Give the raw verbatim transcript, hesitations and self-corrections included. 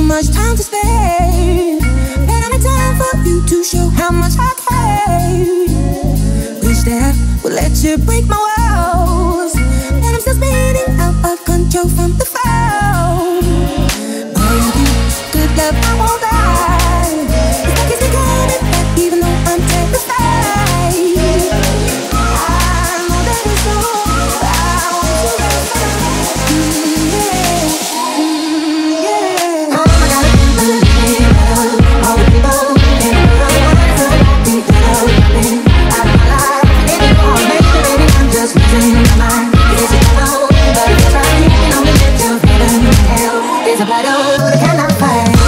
much time to spare. But I'm in time for you to show how much I care. Wish that would let you break my walls, but I'm still spinning out of control from the fall. Baby, good love, I won't die. It's like it's coming back, even though I'm terrified. I know that it's wrong, but I want to rest. Mm, yeah, mm, yeah. Oh my God, I believe love. All the people in the world want to be loving out of my life anymore. Baby, baby, I'm just losing my mind. It's a battle, but it's right. You can only get your freedom in hell. It's a battle that cannot fight.